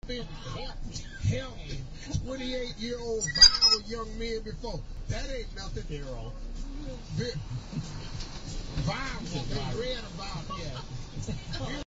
help 28-year-old viral young men before. That ain't nothing. Viral. Viral. They read about it. Yeah.